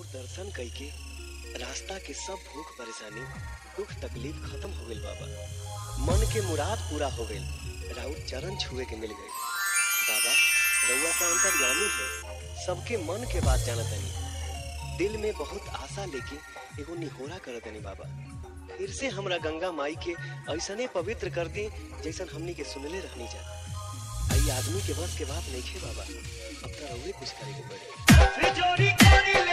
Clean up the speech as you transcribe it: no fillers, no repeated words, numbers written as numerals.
दर्शन कइके रास्ता के सब भूख परेशानी दुख तकलीफ खत्म हो गइल बाबा। मन के मुराद पूरा हो गइल, राउत चरण छुए के मिल गइल। बाबा रउआ तो अंतर्यामी है, सबके मन के बात जानतनी। दिल में बहुत आशा लेके एगो निहोरा करतनी बाबा, फिर से हमरा गंगा माई के ऐसने पवित्र कर दी जैसन हमनी के सुनले रहनी जा। आई आदमी के बस के बात नहीं खे बाबा, अब तो रउए कुछ करे के पड़ी।